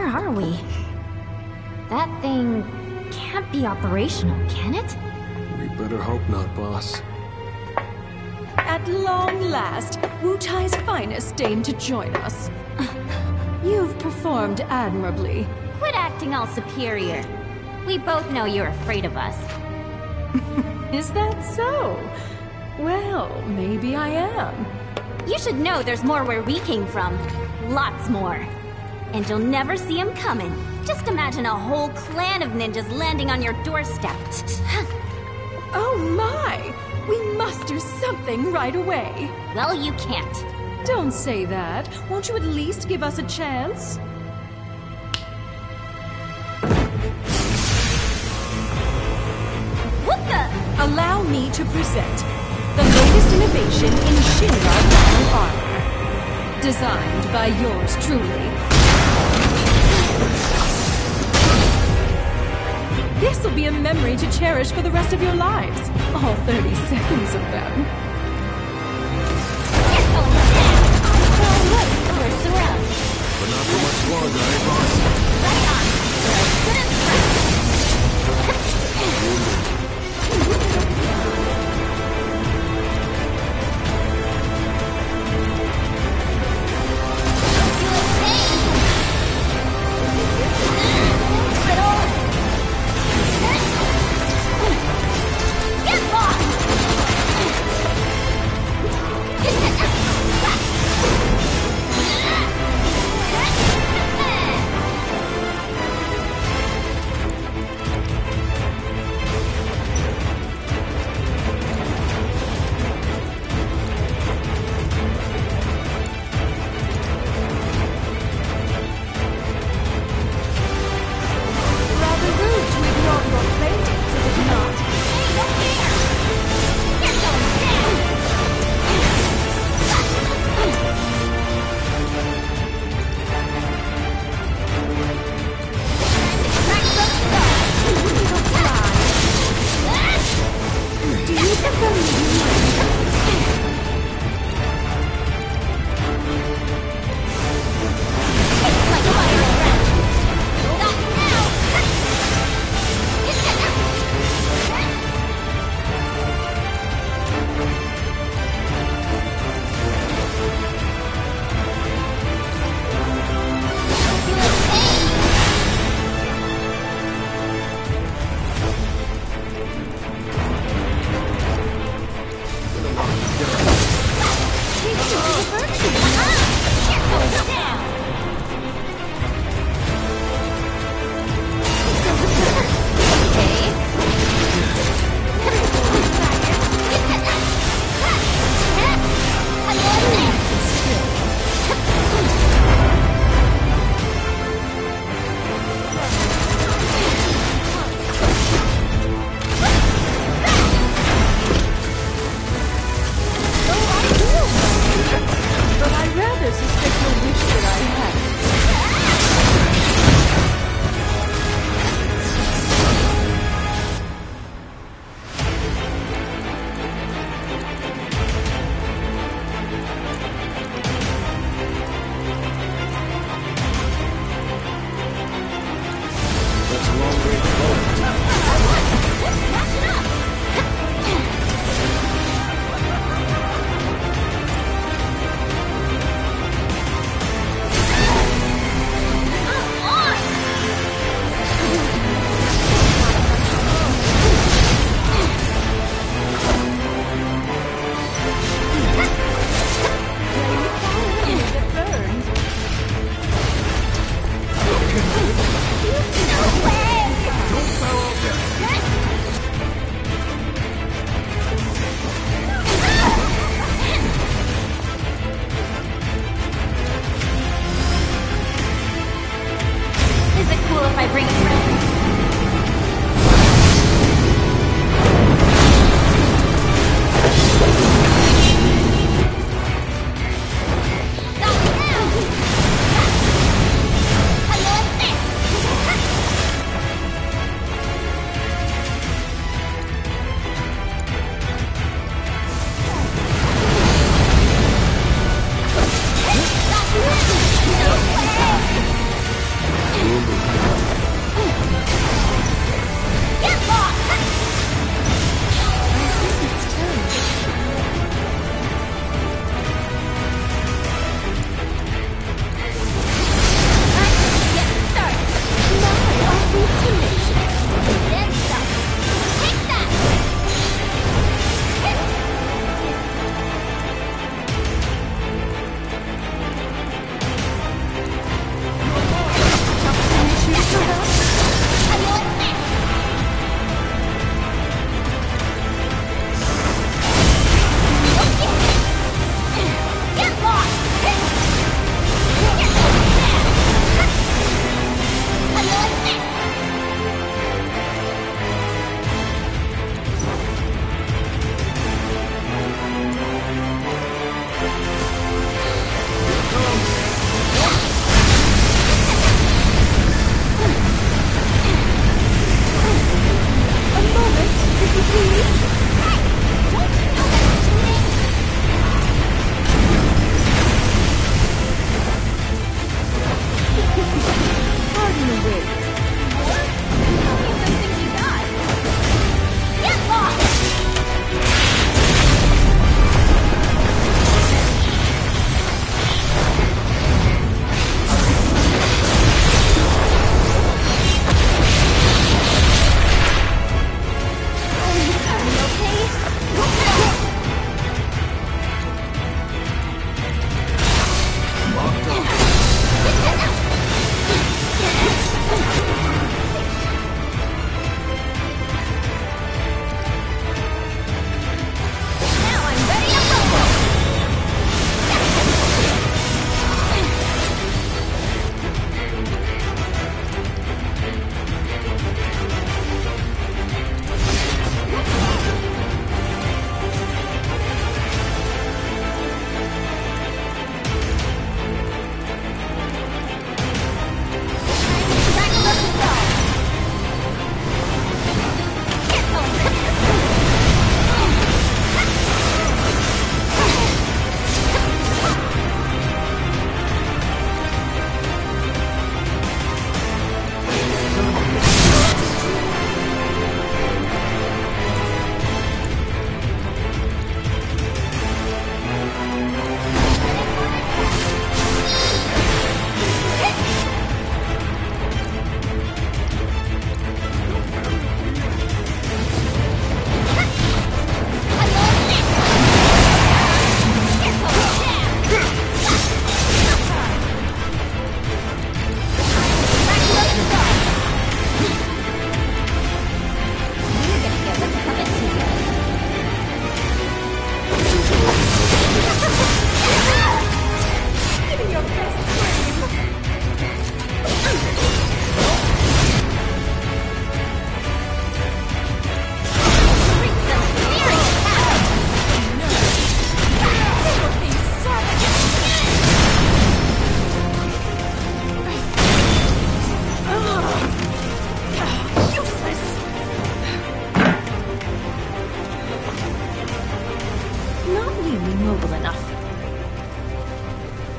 where are we? That thing can't be operational, can it? We better hope not, boss. At long last, Wu Tai's finest deigned to join us. You've performed admirably. Quit acting all superior. We both know you're afraid of us. Is that so? Well, maybe I am. You should know there's more where we came from. Lots more. And you'll never see them coming. Just imagine a whole clan of ninjas landing on your doorstep. Oh my! We must do something right away. Well, you can't. Don't say that. Won't you at least give us a chance? What the? Allow me to present the latest innovation in Shinra battle armor. Designed by yours truly. This'll be a memory to cherish for the rest of your lives. All 30 seconds of them. But not for much longer, eh, boss?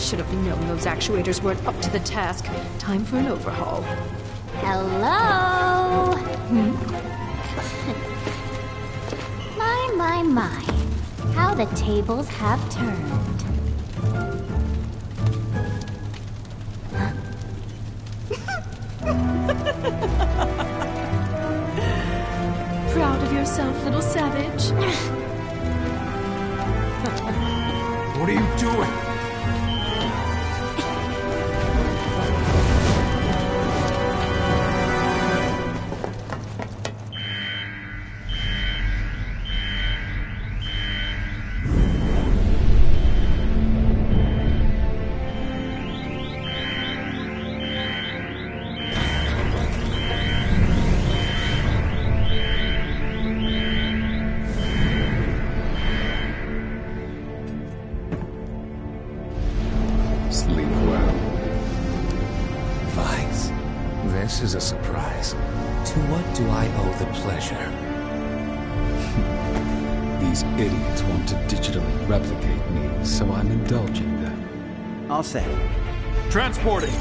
Should have known those actuators weren't up to the task. Time for an overhaul. Hello? My. How the tables have turned. Proud of yourself, little savage? What are you doing? Sleep well. Vice, this is a surprise. To what do I owe the pleasure? These idiots want to digitally replicate me, so I'm indulging them. All set. Transporting!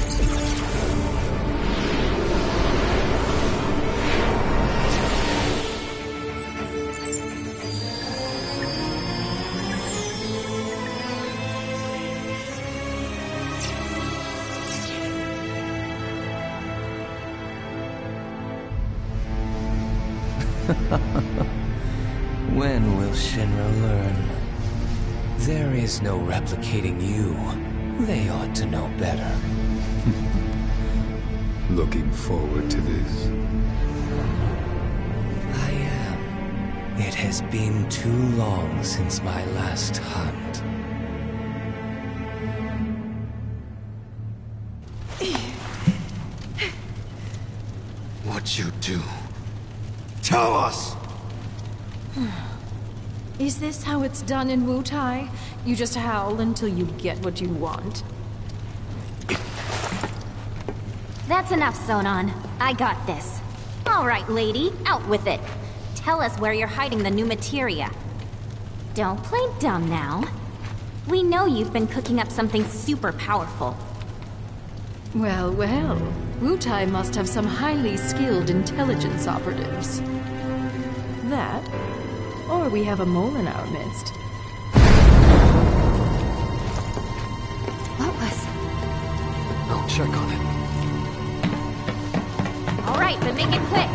When will Shinra learn? There is no replicating you. They ought to know better. Looking forward to this. I am. It has been too long since my last hunt. What'd you do? Tell us! Is this how it's done in Wutai? You just howl until you get what you want. That's enough, Sonon. I got this. All right, lady, out with it. Tell us where you're hiding the new materia. Don't play dumb now. We know you've been cooking up something super powerful. Well, Wutai must have some highly skilled intelligence operatives. That, or we have a mole in our midst. What was... I'll check on it. All right, but make it quick.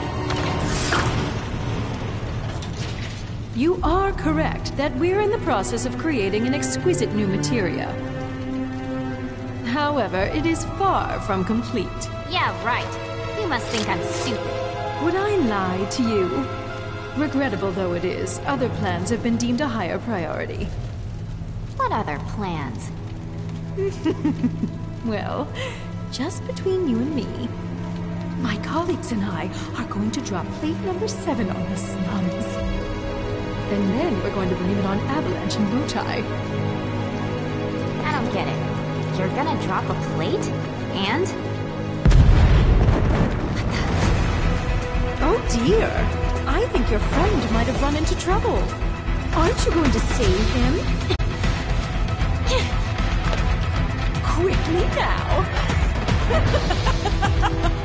You are correct that we're in the process of creating an exquisite new materia. However, it is far from complete. Yeah, right. You must think I'm stupid. Would I lie to you? Regrettable though it is, other plans have been deemed a higher priority. What other plans? Well, just between you and me, my colleagues and I are going to drop plate number 7 on the slums. And then we're going to blame it on Avalanche and Wutai. I don't get it. You're gonna drop a plate? And? Oh dear! I think your friend might have run into trouble. Aren't you going to save him? Quickly now!